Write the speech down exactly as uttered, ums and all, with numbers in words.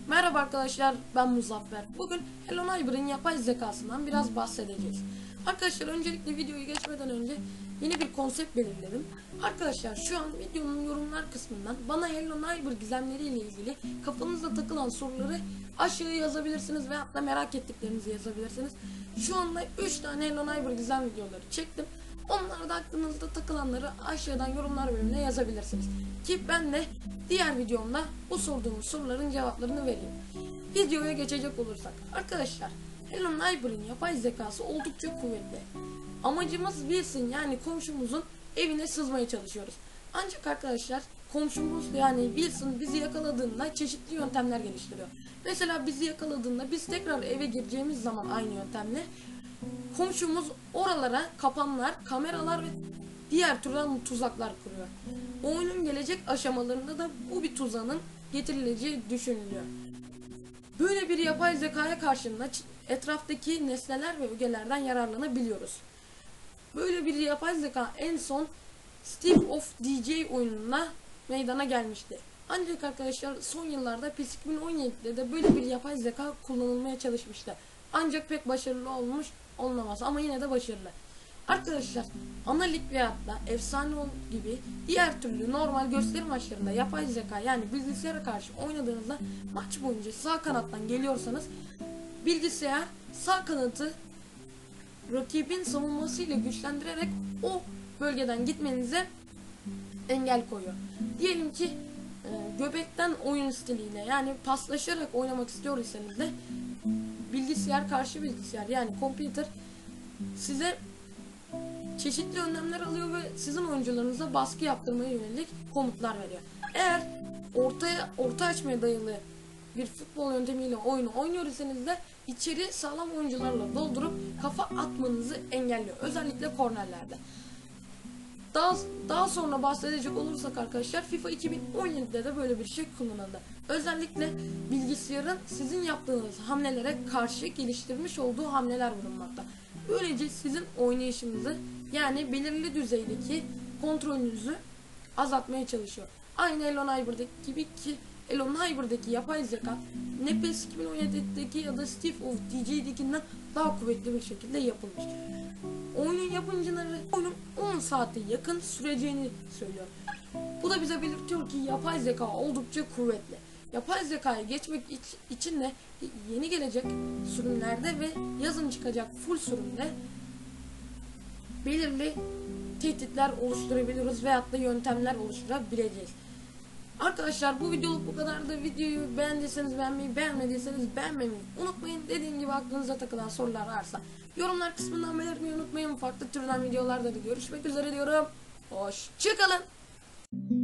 Merhaba arkadaşlar, ben Muzaffer. Bugün Hello Neighbor'ın yapay zekasından biraz bahsedeceğiz. Arkadaşlar öncelikle videoyu geçmeden önce yeni bir konsept belirledim. Arkadaşlar şu an videonun yorumlar kısmından bana Hello Neighbor gizemleri ile ilgili kafanızda takılan soruları aşağıya yazabilirsiniz ve hatta merak ettiklerinizi yazabilirsiniz. Şu anda üç tane Hello Neighbor gizem videoları çektim. Onlarda aklınızda takılanları aşağıdan yorumlar bölümüne yazabilirsiniz. Ki ben de diğer videomda bu sorduğumuz soruların cevaplarını vereyim. Videoya geçecek olursak arkadaşlar, Hello Neighbor'ın yapay zekası oldukça kuvvetli. Amacımız Wilson yani komşumuzun evine sızmaya çalışıyoruz. Ancak arkadaşlar komşumuz yani Wilson bizi yakaladığında çeşitli yöntemler geliştiriyor. Mesela bizi yakaladığında biz tekrar eve gireceğimiz zaman aynı yöntemle komşumuz oralara kapanlar, kameralar ve diğer türden tuzaklar kuruyor. Oyunun gelecek aşamalarında da bu bir tuzağın getirileceği düşünülüyor. Böyle bir yapay zekaya karşında etraftaki nesneler ve ögelerden yararlanabiliyoruz. Böyle bir yapay zeka en son Steve of D J oyununa meydana gelmişti. Ancak arkadaşlar son yıllarda PES iki bin on yedi'de de böyle bir yapay zeka kullanılmaya çalışmıştı. Ancak pek başarılı olmuş olmaz ama yine de başarılı. Arkadaşlar ana lig veyahut da efsane gibi diğer türlü normal gösteri maçlarında yapay zeka yani bilgisayara karşı oynadığınızda maç boyunca sağ kanattan geliyorsanız bilgisayar sağ kanatı rakibin savunmasıyla güçlendirerek o bölgeden gitmenize engel koyuyor. Diyelim ki e, göbekten oyun stiliyle yani paslaşarak oynamak istiyorsanız da bilgisayar karşı bilgisayar yani computer size çeşitli önlemler alıyor ve sizin oyuncularınıza baskı yaptırmaya yönelik komutlar veriyor. Eğer ortaya orta açmaya dayalı bir futbol yöntemiyle oyunu oynuyorsanız da içeri sağlam oyuncularla doldurup kafa atmanızı engelliyor. Özellikle kornerlerde. Daha, daha sonra bahsedecek olursak arkadaşlar FIFA iki bin on yedi'de de böyle bir şey kullanıldı. Özellikle bilgisayarın sizin yaptığınız hamlelere karşı geliştirmiş olduğu hamleler bulunmakta. Böylece sizin oynayışınızı yani belirli düzeydeki kontrolünüzü azaltmaya çalışıyor. Aynı Hello Neighbor'daki gibi ki Hello Neighbor'daki yapay zeka ne PES iki bin on yedi'deki ya da Steve of D J'dekinden daha kuvvetli bir şekilde yapılmış. Oyunun yapımcıları oyunun on saate yakın süreceğini söylüyor. Bu da bize belirtiyor ki yapay zeka oldukça kuvvetli. Yapay zekaya geçmek için de yeni gelecek sürümlerde ve yazın çıkacak full sürümde belirli tehditler oluşturabiliyoruz veyahut da yöntemler oluşturabileceğiz. Arkadaşlar bu videoluk bu kadar da videoyu beğendiyseniz beğenmeyi, beğenmediyseniz beğenmemeyi unutmayın. Dediğim gibi aklınıza takılan sorular varsa yorumlar kısmından belirtmeyi unutmayın. Farklı türden videolarda da görüşmek üzere diyorum. Hoşçakalın.